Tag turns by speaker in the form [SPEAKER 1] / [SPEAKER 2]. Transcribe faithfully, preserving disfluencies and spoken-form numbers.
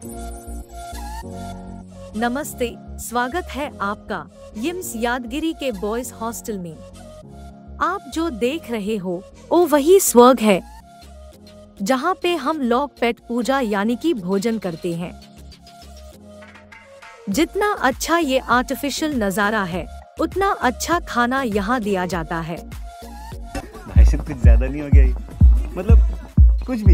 [SPEAKER 1] नमस्ते, स्वागत है आपका यिम्स यादगिरी के बॉयज हॉस्टल में। आप जो देख रहे हो वो वही स्वर्ग है जहाँ पे हम लोग पेट पूजा यानी कि भोजन करते हैं। जितना अच्छा ये आर्टिफिशियल नज़ारा है उतना अच्छा खाना यहाँ दिया जाता है।
[SPEAKER 2] भाई साहब कुछ ज्यादा नहीं हो गया ये? मतलब कुछ भी